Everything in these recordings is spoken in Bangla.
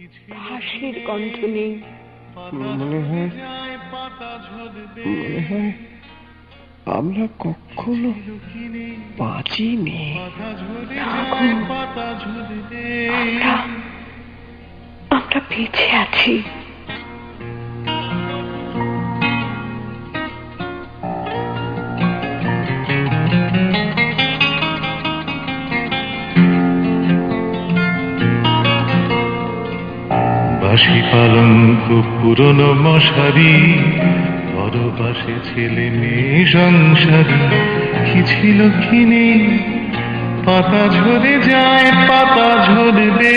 হাসির গন্ধ নেই। মনে হয় মনে হয় আমরা কখনো বাঁচিনি। আমরা আমরা বেঁচে আছি। বাঁশি পালঙ্ক পুরনো মশারি, বড় পাশে ছেলে মেয়ে সংসারী, কি ছিল কি নেই, পাতা ঝরে যায় পাতা ঝরবে।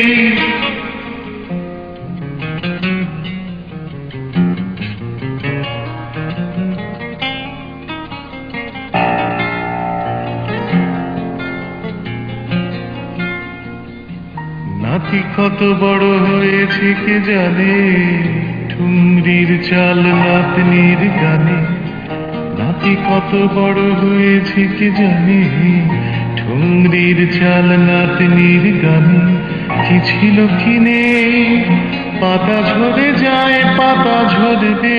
নাতি কত বড় হয়েছে কে জানে, ঠুংরির চাল নাতনির গানে। নাতি কত বড় হয়েছে কে জানে, ঠুংরির চাল নাতনির গানে। কি ছিল কি নেই, পাতা ঝরে যায় পাতা ঝরবে।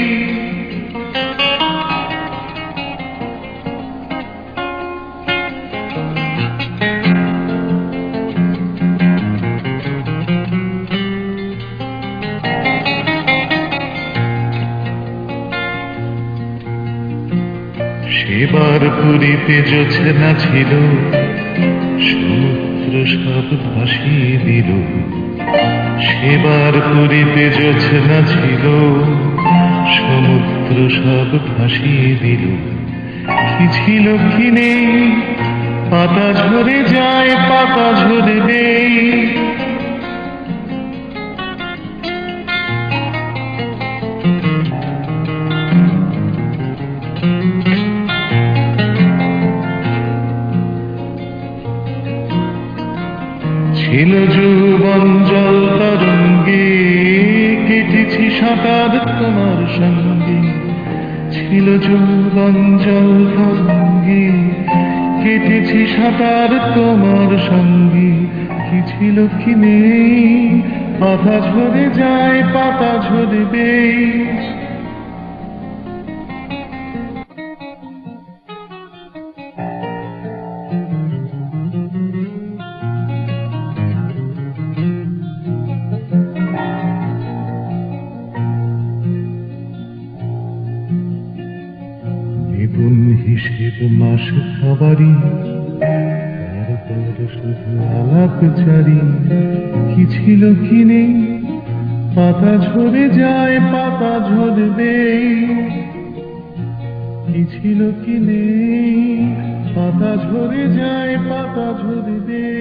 সেবার পুরীতে জোছনা ছিল, সমুদ্র সব ভাসিয়ে দিল। সেবার পুরীতে জোছনা ছিল, সমুদ্র সব ভাসিয়ে দিল। কি ছিল কি নেই, পাতা ঝরে যায় পাতা ঝরবে। ছিল যৌবন জল তরঙ্গে, কেটেছি সাঁতার তোমার সঙ্গে। ছিল যৌবন জল তরঙ্গে, কেটেছি সাঁতার তোমার সঙ্গে। কি ছিল কি নেই, পাতা ঝরে যায় পাতা ঝরবে। বেগুন হিসেব মাস খাবারি, তারপর শুধু আলাপ জারি। কি ছিল কি নেই, পাতা ঝরে যায় পাতা ঝরবে। কি ছিল কি নেই, পাতা ঝরে যায় পাতা ঝরবে।